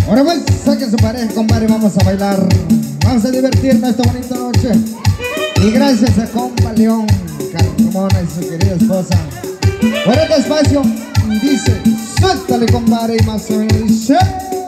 Ahora pues, saquen su pareja, compadre, vamos a bailar. Vamos a divertirnos esta bonita noche. Y gracias a compa León Carmona y su querida esposa. Por este espacio, dice, suéltale, compadre, y más o menos dice.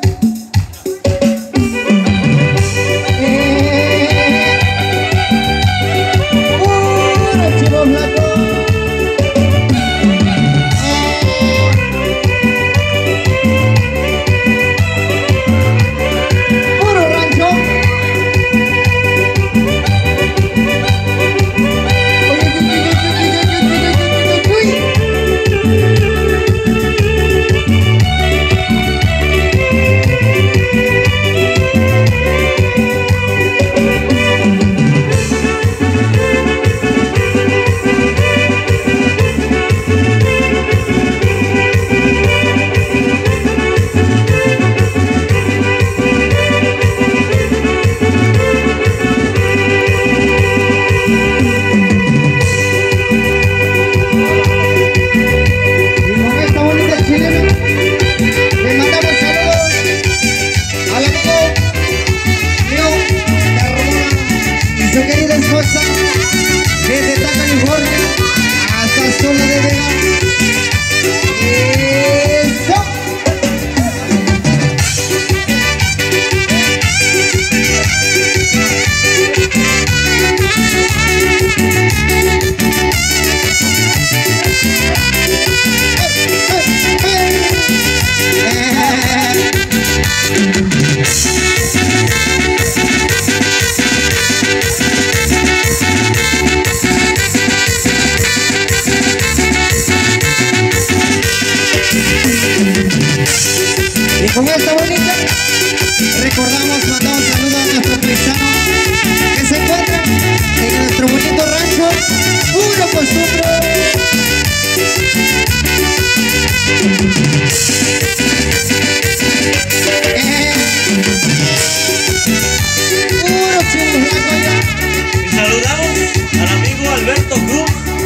Con esta bonita recordamos, mandamos saludos a nuestros paisanos que se encuentran en nuestro bonito rancho Puro Costumbre. Puro chulo blanco ya. Y saludamos al amigo Alberto Cruz.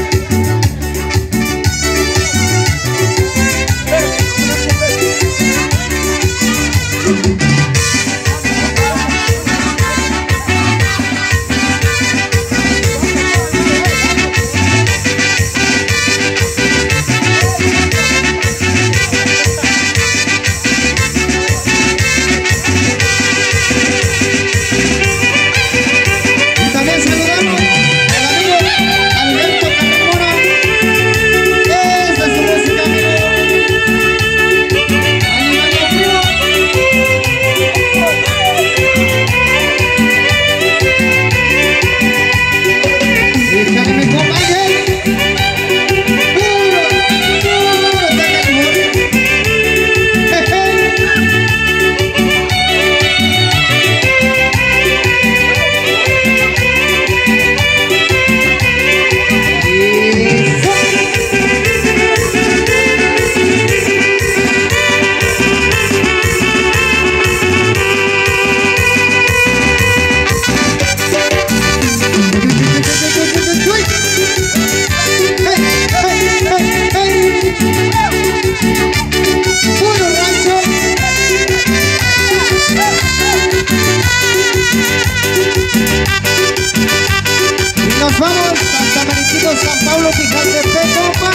San Pablo, Pijatepec, compa.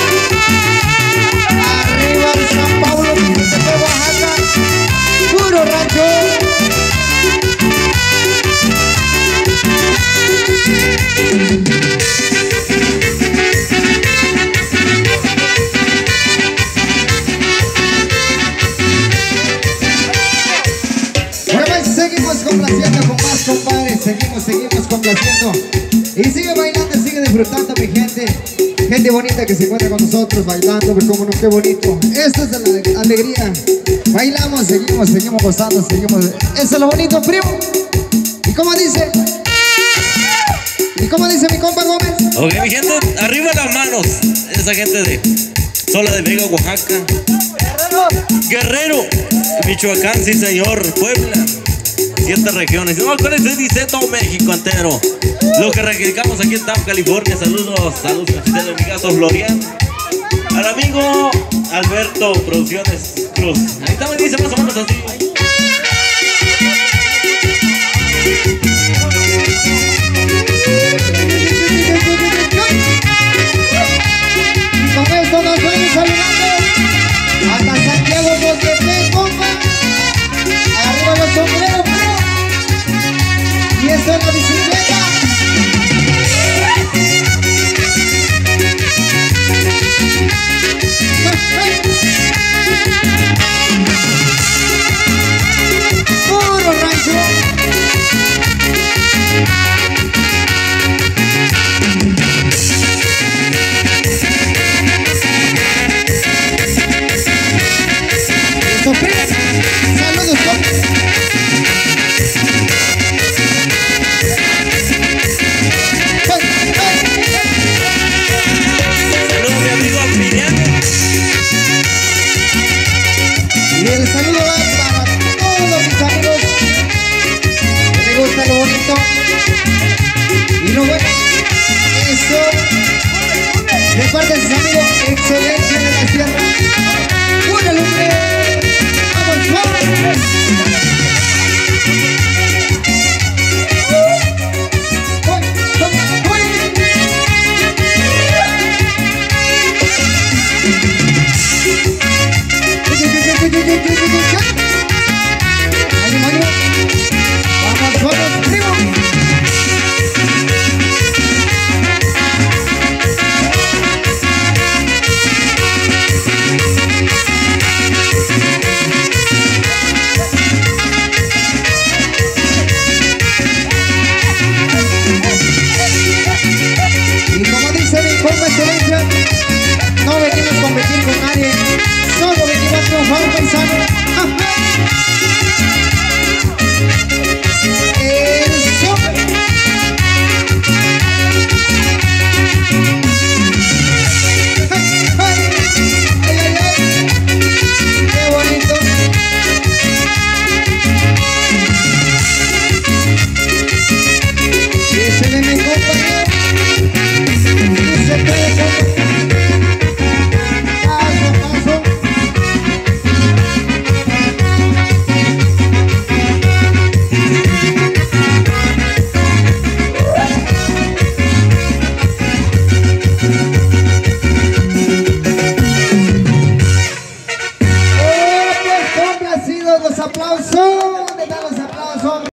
Arriba de San Pablo, Pijatepec, Oaxaca. Puro rancho. Bueno, seguimos complaciendo con más, compadres. Seguimos complaciendo. Y sigue bailando, sigue disfrutando, mi gente. Gente bonita que se encuentra con nosotros bailando, pero cómo no, qué bonito. Esto es de la alegría. Bailamos, seguimos gozando, seguimos. Eso es lo bonito, primo. ¿Y cómo dice? ¿Y cómo dice mi compa Gómez? Ok, mi gente, arriba las manos. Esa gente de Sola de Vega, Oaxaca. Guerrero, Michoacán, sí señor. Puebla, 7 regiones. No, con eso dice todo México entero. Lo que radicamos aquí en Tampa, California. Saludos a ustedes, mi gato Florian. Al amigo Alberto Producciones Cruz. Ahí también dice más o menos así.